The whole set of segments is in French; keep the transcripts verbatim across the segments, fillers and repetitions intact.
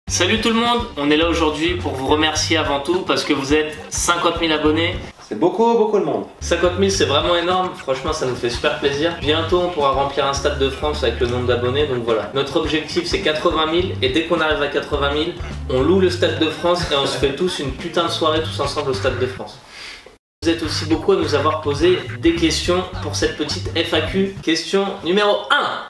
Salut tout le monde, on est là aujourd'hui pour vous remercier avant tout parce que vous êtes cinquante mille abonnés. C'est beaucoup, beaucoup de monde. cinquante mille c'est vraiment énorme, franchement ça nous fait super plaisir. Bientôt on pourra remplir un stade de France avec le nombre d'abonnés, donc voilà. Notre objectif c'est quatre-vingt mille et dès qu'on arrive à quatre-vingt mille, on loue le stade de France et on se fait tous une putain de soirée tous ensemble au stade de France. Vous êtes aussi beaucoup à nous avoir posé des questions pour cette petite F A Q. Question numéro un.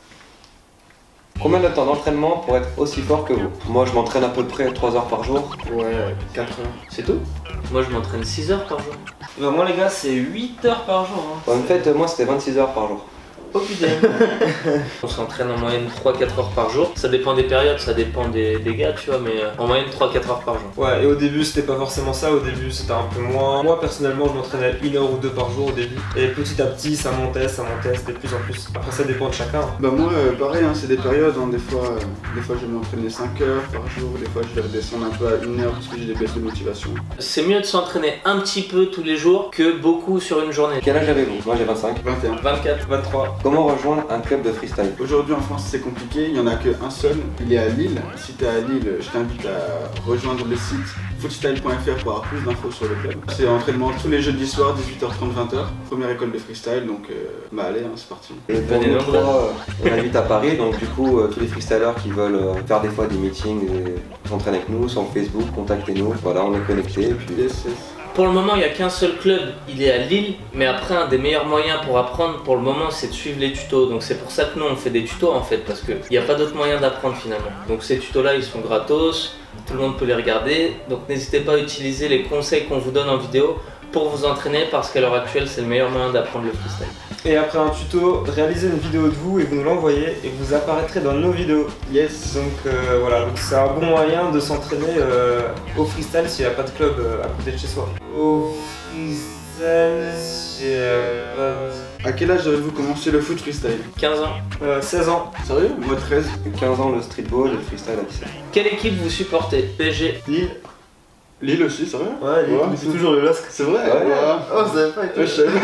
Combien de temps d'entraînement pour être aussi fort que vous? Moi je m'entraîne à peu près trois heures par jour. Ouais, quatre heures. C'est tout? Moi je m'entraîne six heures par jour. Bah moi les gars c'est huit heures par jour hein. En fait moi c'était vingt-six heures par jour. Oh putain. On s'entraîne en moyenne trois à quatre heures par jour. Ça dépend des périodes, ça dépend des, des gars tu vois, mais en moyenne trois à quatre heures par jour. Ouais, et au début c'était pas forcément ça, au début c'était un peu moins. Moi personnellement je m'entraînais une heure ou deux par jour au début. Et petit à petit ça montait, ça montait, c'était de plus en plus. Après ça dépend de chacun. Bah moi euh, pareil, hein, c'est des périodes, hein. des, fois, euh, des fois je vais m'entraîner cinq heures par jour, des fois je vais redescendre un peu à une heure parce que j'ai des baisses de motivation. C'est mieux de s'entraîner un petit peu tous les jours que beaucoup sur une journée. Quel âge avez-vous? Moi j'ai vingt-cinq. vingt et un. vingt-quatre, vingt-trois. Comment rejoindre un club de freestyle? Aujourd'hui en France c'est compliqué, il n'y en a qu'un seul, il est à Lille. Si tu es à Lille, je t'invite à rejoindre le site footstyle point F R pour avoir plus d'infos sur le club. C'est entraînement tous les jeudis soirs, dix-huit heures trente, vingt heures. Première école de freestyle, donc euh, bah allez, hein, c'est parti. Et pour nous trois, on habite à Paris, donc du coup euh, tous les freestylers qui veulent euh, faire des fois des meetings et s'entraîner avec nous sur Facebook, contactez-nous, voilà on est connectés. Puis... Yes, yes. Pour le moment, il n'y a qu'un seul club, il est à Lille, mais après un des meilleurs moyens pour apprendre pour le moment c'est de suivre les tutos. Donc c'est pour ça que nous on fait des tutos en fait, parce qu'il n'y a pas d'autre moyen d'apprendre finalement. Donc ces tutos là ils sont gratos, tout le monde peut les regarder, donc n'hésitez pas à utiliser les conseils qu'on vous donne en vidéo pour vous entraîner parce qu'à l'heure actuelle c'est le meilleur moyen d'apprendre le freestyle. Et après un tuto, réalisez une vidéo de vous et vous nous l'envoyez et vous apparaîtrez dans nos vidéos. Yes. Donc euh, voilà, donc c'est un bon moyen de s'entraîner euh, au freestyle s'il n'y a pas de club euh, à côté de chez soi. Au freestyle s'il n'y a pas de... À quel âge avez-vous commencé le foot freestyle? quinze ans. Euh, seize ans. Sérieux? Moi treize. quinze ans le streetball et le freestyle à dix-sept. Quelle équipe vous supportez? P S G? Lille. Lille aussi, sérieux? Ouais, Lille, Ouais, c'est toujours le LOSC. C'est vrai? Ouais. Ouais. Oh, vous savez pas été. Ouais, je savais.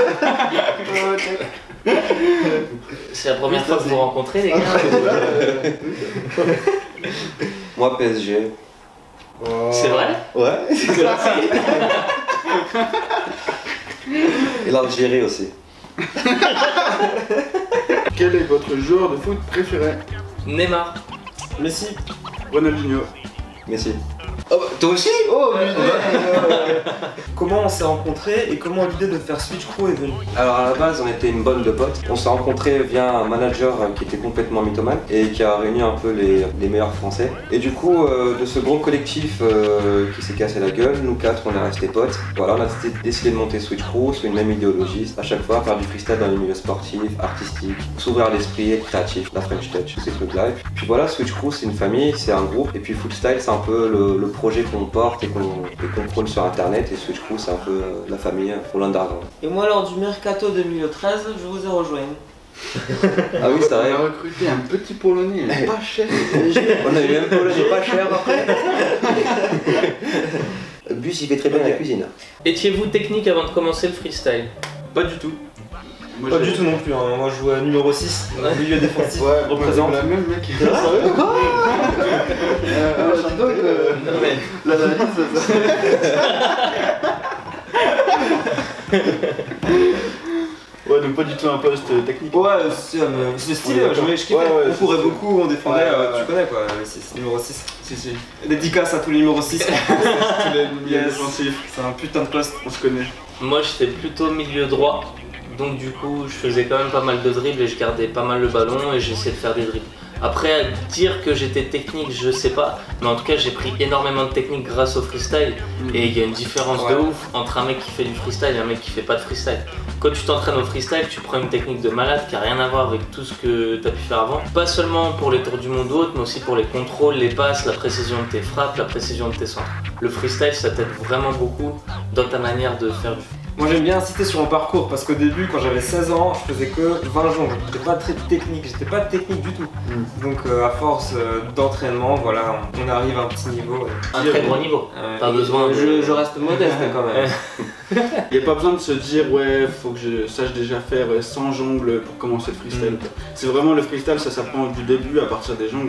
C'est la première fois que vous vous rencontrez les gars. Moi P S G. C'est vrai? Ouais. C'est vrai. Et l'Algérie aussi. Quel est votre joueur de foot préféré? Neymar. Messi. Ronaldinho. Messi. Oh, bah, toi aussi? Oh, mais Comment on s'est rencontrés et comment l'idée de faire Switch Crew est venue? Alors à la base on était une bande de potes. On s'est rencontrés via un manager qui était complètement mythomane et qui a réuni un peu les, les meilleurs français. Et du coup euh, de ce gros collectif euh, qui s'est cassé la gueule, nous quatre on est restés potes. Voilà, on a décidé de monter Switch Crew sur une même idéologie, à chaque fois faire du freestyle dans les milieux sportifs, artistiques, s'ouvrir l'esprit, être créatif, la French Touch, tous ces trucs là. Et puis, puis voilà, Switch Crew c'est une famille, c'est un groupe. Et puis Footstyle c'est un peu le, le projet qu'on porte et qu'on qu'on prône sur internet. Et Switch Crew c'est un peu euh, la famille pour l'underground. Et moi lors du Mercato deux mille treize, je vous ai rejoint. Ah oui c'est vrai. On a recruté un petit Polonais, il est pas cher. On a eu même Polonais pas cher après. Bus il fait très bien la cuisine. Étiez-vous technique avant de commencer le freestyle? Pas du tout. Moi, Pas j'ai- du tout non plus, hein. Moi je jouais numéro six, Ouais. milieu défensif, Ouais, représente. la même mec. Sérieux? Euh, alors, donc, euh, Non mais l'analyse, ça. Ouais, donc pas du tout un poste technique. Ouais, c'est euh, c'est stylé, Ouais, je, je kiffais. ouais, ouais, on c'est courait stylé. beaucoup, on défendait, Ouais, euh, ouais, tu connais quoi, le six, numéro six. Si, si. Dédicace à tous les numéros six. Tous les milieux Yes. défensifs, C'est un putain de poste. on se connaît. moi j'étais plutôt milieu droit, donc du coup je faisais quand même pas mal de dribbles et je gardais pas mal le ballon et j'essayais de faire des dribbles. Après dire que j'étais technique je sais pas, mais en tout cas j'ai pris énormément de technique grâce au freestyle et il y a une différence Ouais. de ouf entre un mec qui fait du freestyle et un mec qui fait pas de freestyle. Quand tu t'entraînes au freestyle tu prends une technique de malade qui a rien à voir avec tout ce que tu as pu faire avant, pas seulement pour les tours du monde ou autre mais aussi pour les contrôles, les passes, la précision de tes frappes, la précision de tes centres. Le freestyle ça t'aide vraiment beaucoup dans ta manière de faire du foot. Moi j'aime bien insister sur mon parcours parce qu'au début quand j'avais seize ans je faisais que vingt jongles, j'étais pas très technique, j'étais pas technique du tout. Mm. Donc euh, à force euh, d'entraînement voilà on, on arrive à un petit niveau. Un très gros niveau. Euh, Pas et- besoin de... Je, je reste modeste quand même. Il n'y a pas besoin de se dire ouais faut que je sache déjà faire cent jongles pour commencer le freestyle. Mm. C'est vraiment le freestyle, ça s'apprend du début à partir des jongles.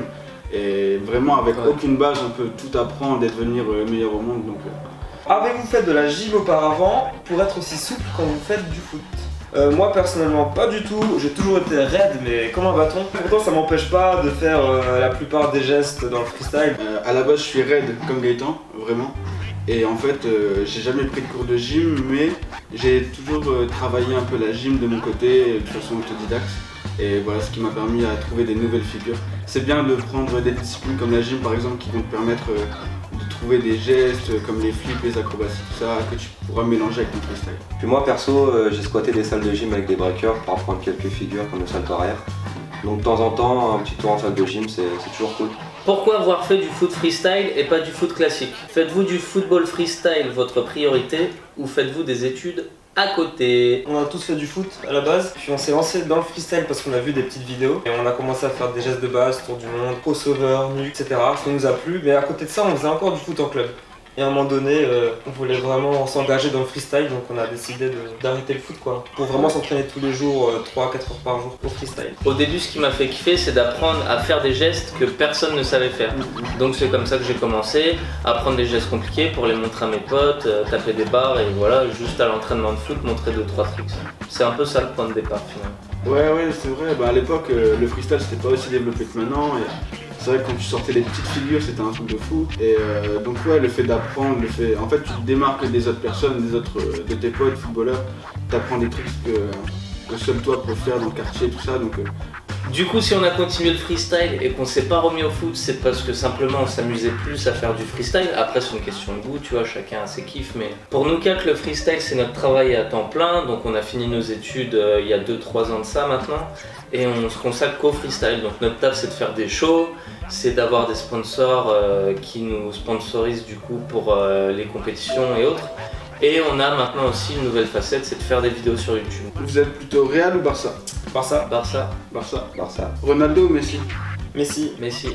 Et vraiment, avec Ouais. aucune base, on peut tout apprendre et devenir le meilleur au monde. Donc, euh, Avez-vous fait de la gym auparavant pour être aussi souple quand vous faites du foot? Euh, moi personnellement pas du tout, j'ai toujours été raide mais comme un bâton. Pourtant ça m'empêche pas de faire euh, la plupart des gestes dans le freestyle. euh, à la base, je suis raide comme Gaëtan, vraiment. Et en fait, euh, j'ai jamais pris de cours de gym, mais j'ai toujours euh, travaillé un peu la gym de mon côté, de façon autodidacte. Et voilà ce qui m'a permis à trouver des nouvelles figures. C'est bien de prendre des disciplines comme la gym par exemple qui vont te permettre euh, de trouver des gestes comme les flips, les acrobaties, tout ça, que tu pourras mélanger avec ton freestyle. Puis moi perso, euh, j'ai squatté des salles de gym avec des breakers pour apprendre quelques figures comme le salto arrière. Donc de temps en temps, un petit tour en salle de gym, c'est c'est toujours cool. Pourquoi avoir fait du foot freestyle et pas du foot classique? Faites-vous du football freestyle votre priorité ou faites-vous des études à côté? On a tous fait du foot à la base, puis on s'est lancé dans le freestyle parce qu'on a vu des petites vidéos et on a commencé à faire des gestes de base, tour du monde, crossover, nuque, et cetera. Ça nous a plu, mais à côté de ça on faisait encore du foot en club. Et à un moment donné, euh, on voulait vraiment s'engager dans le freestyle, donc on a décidé de- d'arrêter le foot quoi. Pour vraiment s'entraîner tous les jours, euh, trois à quatre heures par jour au freestyle. Au début, ce qui m'a fait kiffer, c'est d'apprendre à faire des gestes que personne ne savait faire. Donc c'est comme ça que j'ai commencé, à apprendre des gestes compliqués pour les montrer à mes potes, euh, taper des barres et voilà, juste à l'entraînement de foot, montrer deux trois tricks. C'est un peu ça le point de départ finalement. Ouais, ouais, c'est vrai. Bah, à l'époque, euh, le freestyle c'était pas aussi développé que maintenant. Et c'est vrai que quand tu sortais les petites figures, c'était un truc de fou. Et euh, donc, ouais, le fait d'apprendre, le fait. En fait, tu te démarques des autres personnes, des autres, euh, de tes potes, footballeurs. T'apprends des trucs que, que seul toi peux faire dans le quartier, tout ça. Donc, euh, Du coup, si on a continué le freestyle et qu'on s'est pas remis au foot, c'est parce que simplement on s'amusait plus à faire du freestyle. Après, c'est une question de goût, tu vois, chacun a ses kiffs. Mais pour nous quatre, le freestyle c'est notre travail à temps plein. Donc, on a fini nos études euh, il y a deux trois ans de ça maintenant. Et on se consacre qu'au freestyle. Donc, notre taf c'est de faire des shows, c'est d'avoir des sponsors euh, qui nous sponsorisent du coup pour euh, les compétitions et autres. Et on a maintenant aussi une nouvelle facette, c'est de faire des vidéos sur YouTube. vous êtes plutôt Real ou Barça? Par ça, Barça, Barça. Barça. Ronaldo ou Messi? Messi, Messi,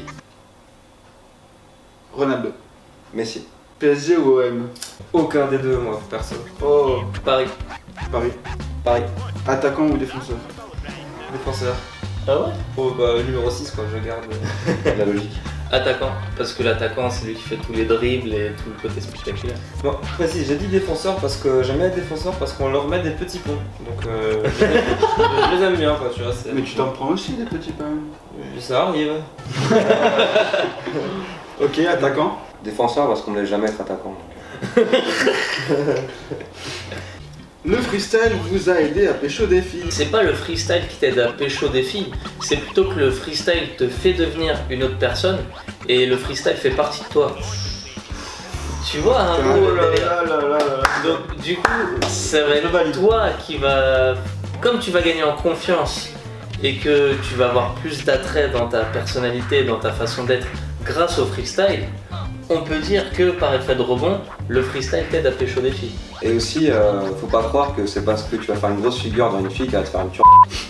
Ronaldo. Messi. P S G ou O M? aucun des deux moi perso. Oh, Paris. Paris. Paris. Attaquant ou défenseur? Défenseur. Ah ouais? Oh bah numéro six quoi, je garde. La logique. Attaquant, parce que l'attaquant c'est lui qui fait tous les dribbles et tout le côté spectaculaire. Bon, précis, j'ai dit défenseur parce que j'aime bien être défenseur parce qu'on leur met des petits ponts. Donc euh, je, les, je les aime bien quoi, tu vois. c'est- Mais tu t'en prends aussi des petits quand même. Ça arrive. Ok, attaquant. Défenseur parce qu'on ne laisse jamais être attaquant. Le freestyle vous a aidé à pécho des filles. C'est pas le freestyle qui t'aide à pécho des filles, c'est plutôt que le freestyle te fait devenir une autre personne et le freestyle fait partie de toi. Tu vois un Ah, peu oh le là délire. là là là là. Donc du coup, ça va Je être valide. toi qui va... Comme tu vas gagner en confiance et que tu vas avoir plus d'attrait dans ta personnalité, dans ta façon d'être grâce au freestyle, on peut dire que par effet de rebond, le freestyle t'aide à pécho des filles. Et aussi, euh, faut pas croire que c'est parce que tu vas faire une grosse figure dans une fille qu'elle va te faire une tur.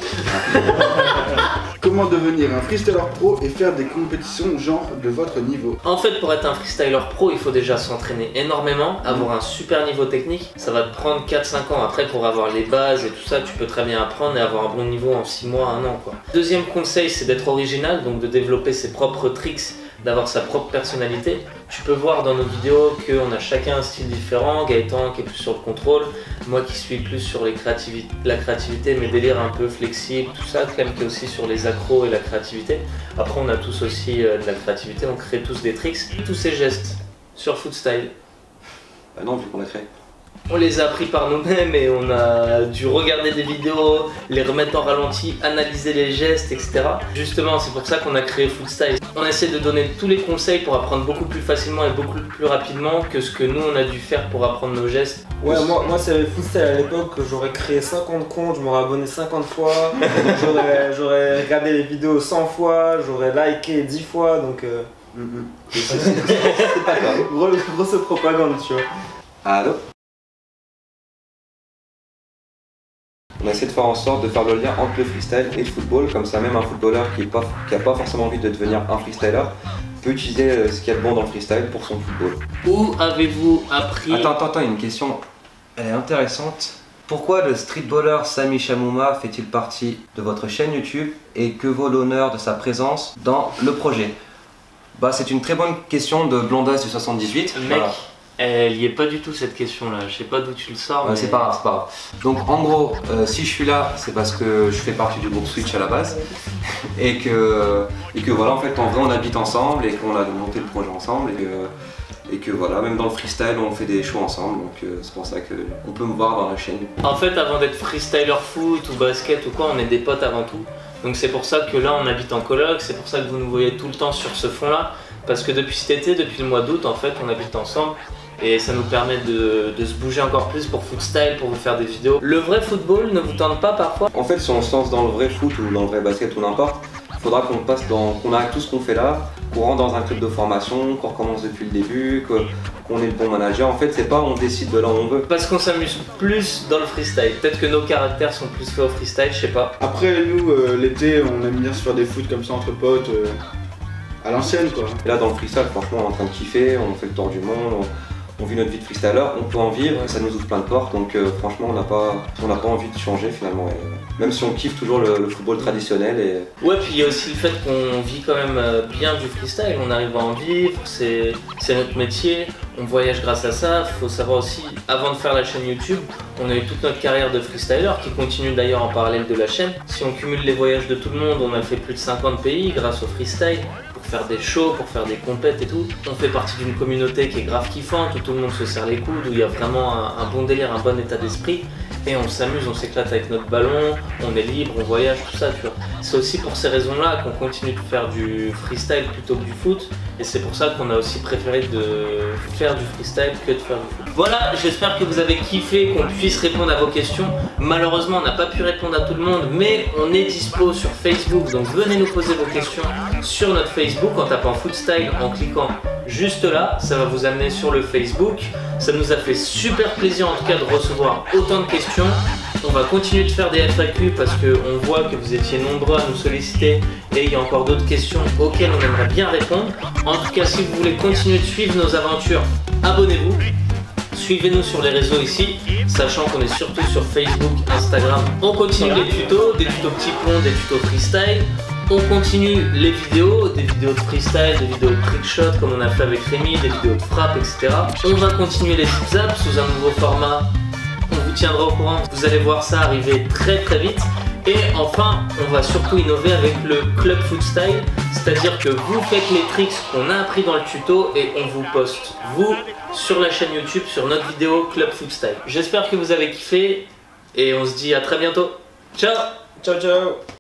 Comment devenir un freestyler pro et faire des compétitions genre de votre niveau? En fait, pour être un freestyler pro, il faut déjà s'entraîner énormément, avoir un super niveau technique. Ça va te prendre quatre cinq ans. Après, pour avoir les bases et tout ça, tu peux très bien apprendre et avoir un bon niveau en six mois, un an, quoi. Deuxième conseil, c'est d'être original, donc de développer ses propres tricks, d'avoir sa propre personnalité. Tu peux voir dans nos vidéos qu'on a chacun un style différent. Gaëtan qui est plus sur le contrôle, moi qui suis plus sur les créativi- la créativité, mes délires un peu flexibles, tout ça. Clem qui est aussi sur les accros et la créativité. Après, on a tous aussi euh, de la créativité, on crée tous des tricks. Tous ces gestes sur Footstyle, Bah non, vu qu'on l'a créé. on les a appris par nous-mêmes et on a dû regarder des vidéos, les remettre en ralenti, analyser les gestes, et cetera. Justement, c'est pour ça qu'on a créé Footstyle. On essaie de donner tous les conseils pour apprendre beaucoup plus facilement et beaucoup plus rapidement que ce que nous on a dû faire pour apprendre nos gestes. Ouais, moi, moi c'est Footstyle à l'époque, j'aurais créé cinquante comptes, je m'aurais abonné cinquante fois, j'aurais, j'aurais regardé les vidéos cent fois, j'aurais liké dix fois, donc euh, Mhm. c'est pas grave. Gros- Grosse propagande, tu vois. Allô? On essaie de faire en sorte de faire le lien entre le freestyle et le football, comme ça même un footballeur qui n'a pas, qui a pas forcément envie de devenir un freestyler peut utiliser euh, ce qu'il y a de bon dans le freestyle pour son football. Où avez-vous appris... Attends, attends, attends, il y a une question, elle est intéressante. Pourquoi le streetballer Sami Chamouma fait-il partie de votre chaîne YouTube et que vaut l'honneur de sa présence dans le projet? Bah, c'est une très bonne question de Blondas du soixante-dix-huit. Mec, Voilà. elle y est pas du tout cette question là, je sais pas d'où tu le sors. Ouais, mais... c'est pas grave, c'est pas grave. Donc en gros, euh, si je suis là, c'est parce que je fais partie du groupe Switch à la base. et, que, et que voilà, en fait, en vrai, on habite ensemble et qu'on a monté le projet ensemble. Et que, et que voilà, même dans le freestyle, on fait des shows ensemble. Donc euh, c'est pour ça qu'on peut me voir dans la chaîne. En fait, avant d'être freestyler foot ou basket ou quoi, on est des potes avant tout. Donc c'est pour ça que là, on habite en coloc, c'est pour ça que vous nous voyez tout le temps sur ce fond-là. Parce que depuis cet été, depuis le mois d'août, en fait, on habite ensemble. Et ça nous permet de, de se bouger encore plus pour footstyle, pour vous faire des vidéos. Le vrai football ne vous tente pas parfois? En fait, si on se lance dans le vrai foot ou dans le vrai basket ou n'importe, il faudra qu'on passe dans, qu'on arrête tout ce qu'on fait là, qu'on rentre dans un club de formation, qu'on recommence depuis le début, qu'on ait le bon manager. En fait, c'est pas on décide de là où on veut. Parce qu'on s'amuse plus dans le freestyle. Peut-être que nos caractères sont plus faits au freestyle, je sais pas. Après, nous, euh, l'été, on aime bien se faire des foot comme ça entre potes, euh, à l'ancienne quoi. Et là, dans le freestyle, franchement, on est en train de kiffer, on fait le tour du monde. On... On vit notre vie de freestyler, on peut en vivre, ça nous ouvre plein de portes, donc euh, franchement on n'a pas, on n'a pas envie de changer finalement. Et, euh, même si on kiffe toujours le, le football traditionnel. Et... Ouais, puis il y a aussi le fait qu'on vit quand même euh, bien du freestyle, on arrive à en vivre, c'est notre métier, on voyage grâce à ça. Faut savoir aussi, avant de faire la chaîne YouTube, on a eu toute notre carrière de freestyler qui continue d'ailleurs en parallèle de la chaîne. Si on cumule les voyages de tout le monde, on a fait plus de cinquante pays grâce au freestyle. Pour faire des shows, pour faire des compètes et tout. On fait partie d'une communauté qui est grave kiffante, où tout le monde se serre les coudes, où il y a vraiment un, un bon délire, un bon état d'esprit. Et on s'amuse, on s'éclate avec notre ballon, on est libre, on voyage, tout ça, tu vois. C'est aussi pour ces raisons-là qu'on continue de faire du freestyle plutôt que du foot. Et c'est pour ça qu'on a aussi préféré de faire du freestyle que de faire du foot. Voilà, j'espère que vous avez kiffé, qu'on puisse répondre à vos questions. Malheureusement, on n'a pas pu répondre à tout le monde, mais on est dispo sur Facebook. Donc venez nous poser vos questions sur notre Facebook en tapant Footstyle, en cliquant juste là. Ça va vous amener sur le Facebook. Ça nous a fait super plaisir en tout cas de recevoir autant de questions. On va continuer de faire des F A Q parce qu'on voit que vous étiez nombreux à nous solliciter et il y a encore d'autres questions auxquelles on aimerait bien répondre. En tout cas, si vous voulez continuer de suivre nos aventures, abonnez-vous. Suivez-nous sur les réseaux ici, sachant qu'on est surtout sur Facebook, Instagram. On continue les tutos, des tutos petits ponts, des tutos freestyle. On continue les vidéos, des vidéos de freestyle, des vidéos de trickshot comme on a fait avec Rémi, des vidéos de frappe, et cetera. On va continuer les zip-zaps sous un nouveau format. On vous tiendra au courant, vous allez voir ça arriver très très vite. Et enfin, on va surtout innover avec le Club Footstyle, c'est-à-dire que vous faites les tricks qu'on a appris dans le tuto et on vous poste, vous, sur la chaîne YouTube, sur notre vidéo Club Footstyle. J'espère que vous avez kiffé et on se dit à très bientôt. Ciao! Ciao ciao.